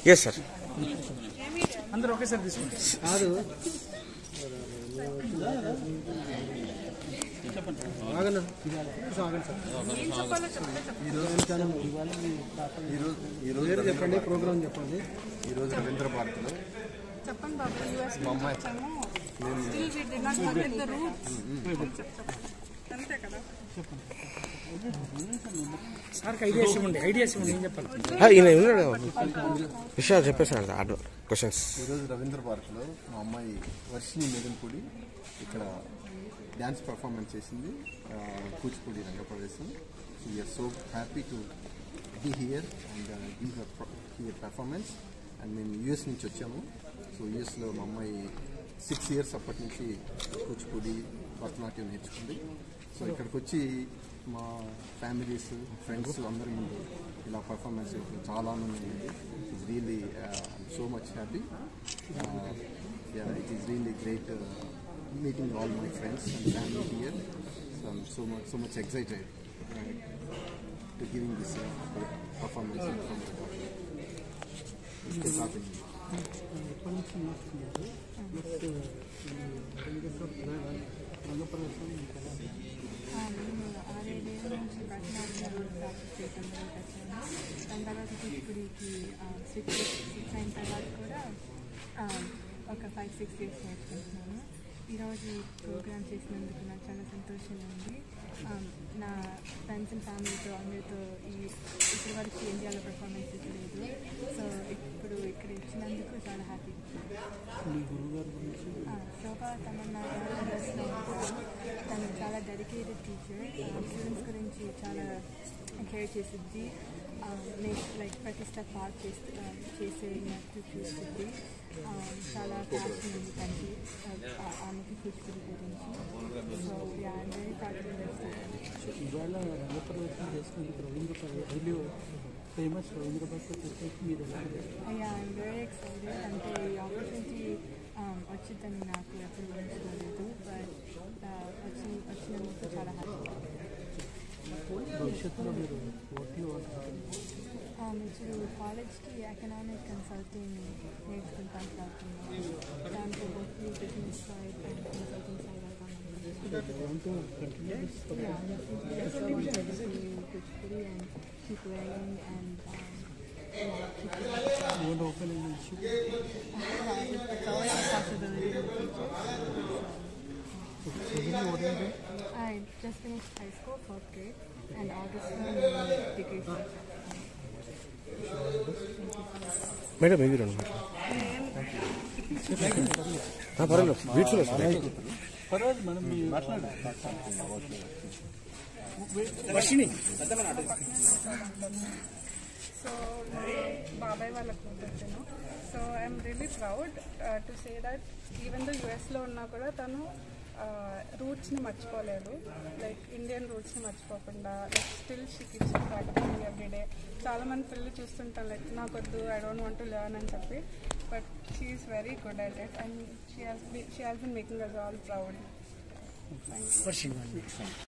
Yes, sir. అందరూ ఒకేసారి తీసుకోండి. కాదు చెప్పండి ప్రోగ్రామ్ చెప్పండి. ఈరోజు రవీంద్ర భారతిలో చెప్పండి బాబు. మా అమ్మాయి అంతే కదా. సార్కి ఐడియాస్ ఇవ్వండి. ఏం చెప్పాలి విషయాలు చెప్పేసాను క్వశ్చన్స్. ఈరోజు రవీంద్ర భారతిలో మా అమ్మాయి వర్షిని మెదెంపుడి ఇక్కడ డ్యాన్స్ పర్ఫార్మెన్స్ చేసింది, కూచిపూడి రంగప్రవేశం. We're so happy to be here and give here performance. And మేము యూఎస్ నుంచి వచ్చాము. సో యూఎస్లో మా అమ్మాయి 6 years అప్పటి నుంచి కూచిపూడి భరతనాట్యం నేర్చుకుంది. సో ఇక్కడికి వచ్చి మా ఫ్యామిలీస్ ఫ్రెండ్స్ అందరి ముందు ఇలా పర్ఫార్మెన్స్ చేయడం చాలా ఆనందంగా ఉంది. It's really so much happy. It is really great meeting all my friends and family here. So I'm so much excited to giving this performance in front of the ఒక 5-6 years నేర్చుకుంటున్నాను. ఈరోజు programme చేసినందుకు నాకు చాలా సంతోషంగా ఉంది. నా friends and ఫ్యామిలీతో అందరితో ఇప్పటి వరకు ఇండియాలో పర్ఫార్మెన్స్ ఇవ్వలేదు. సో ఇప్పుడు ఇక్కడ ఇచ్చినందుకు చాలా హ్యాపీ. శోభా తమన్నా తను చాలా డెడికేటెడ్ టీచర్. స్టూడెంట్స్ గురించి చాలా కేర్ చేసిద్ది. లైక్ ప్రతి స్టెప్ చేసేటట్టు చూస్తుంది. చాలా ప్యాషన్ ఉంది తనకి ఆమెకి కూచిపూడి గురించి. So I'm very proud to ఇవాళ రంగప్రవేశం చేసినందుకు ఫేమస్ రవీంద్ర మీరు ఐఎమ్ వెరీ ఎక్సైటెడ్. అంటే ఈ ఆపర్చునిటీ వచ్చిందని నాకు ఎప్పుడు ఊహించుకోలేదు. బట్ వచ్చినందుకు చాలా హ్యాపీ. భవిష్యత్తులో మీరు ఇప్పుడు కాలేజ్కి ఎకనామిక్ కన్సల్టింగ్ నేర్చుకుంటాను అనుకుంటున్నాను. దాంట్లో business side and consulting side Kuchipudi and keep learning and you want to open an institute? It's always a possibility in the future. What are you doing? I just finished high school, 4th grade, and August degree. Madam ఏవి రండి పర్వాలేదు beautiful పర్వాలేదు మనం Varshini. So, బాబాయ్ వాళ్ళ కూతురు. So I'm really proud to say that even though యూఎస్లో ఉన్నా కూడా తను రూట్స్ని మర్చిపోలేదు. లైక్ ఇండియన్ రూట్స్ని మర్చిపోకుండా like still she keeps practicing everyday. చాలామంది పిల్లలు చూస్తుంటారు లైక్ నాకొద్దు, I don't want to learn అని చెప్పి. But she is very good at it and she has been making us all proud.